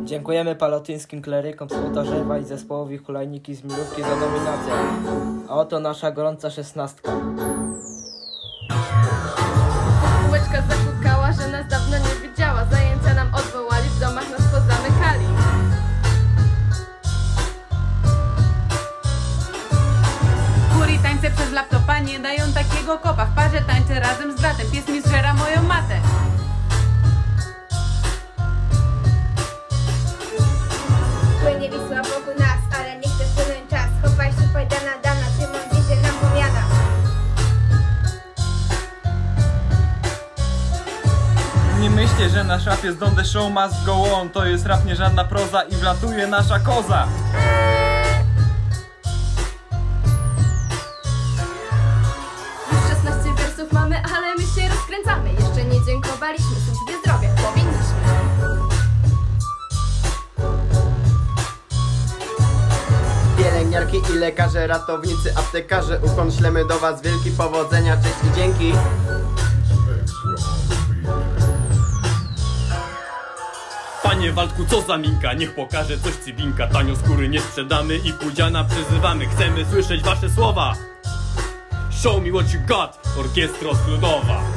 Dziękujemy palotyńskim klerykom z Ołtarzewa i zespołowi Hulajniki z Milówki za nominację. A oto nasza gorąca 16. Kółeczka zakukała, że nas dawno nie widziała. Zajęcia nam odwołali, w domach nas pozamykali. Góry tańce przez laptopa nie dają takiego kopa. W parze tańczę razem z bratem, pies mi zżera moją matę. Płynie Wisła wokół nas, ale nie chce płynąć czas. Chowaj się, pajdana dana, Szymon wiedzie nam powiada. Nie myślcie, że nasz rap jest on the show must go on. To jest rap, nie żadna proza i wlatuje nasza koza. Już 16 wersów mamy, ale my się rozkręcamy. Jeszcze nie dziękowaliśmy, służbie zdrowia, powinniśmy. Pielęgniarki i lekarze, ratownicy, aptekarze, ukłon ślemy do was, wielki powodzenia, cześć i dzięki. Panie Waldku, co za minka, niech pokaże coś cybinka. Tanio skóry nie sprzedamy i Pudziana przyzywamy. Chcemy słyszeć wasze słowa. Show me what you got, orkiestro skludowa.